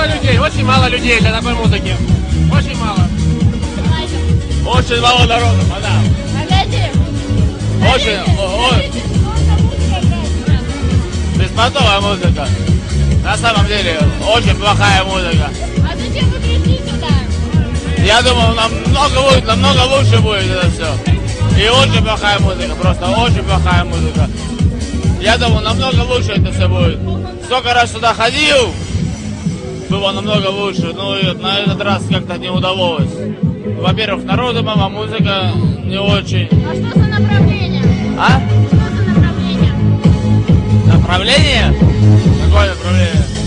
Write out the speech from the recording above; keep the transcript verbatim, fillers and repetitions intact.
мало людей, очень мало людей для такой музыки. Очень мало. Очень мало народу, мадам. Очень, о, о. Беспонтовая музыка. На самом деле, очень плохая музыка. А зачем вы пришли сюда? Я думал, намного лучше, намного лучше будет это все. И очень плохая музыка, просто очень плохая музыка. Я думал, намного лучше это все будет. Сколько раз сюда ходил, было намного лучше, но на этот раз как-то не удалось. Во-первых, народу мама, музыка не очень. А что за направление? А? Что за направление? Направление? Какое направление?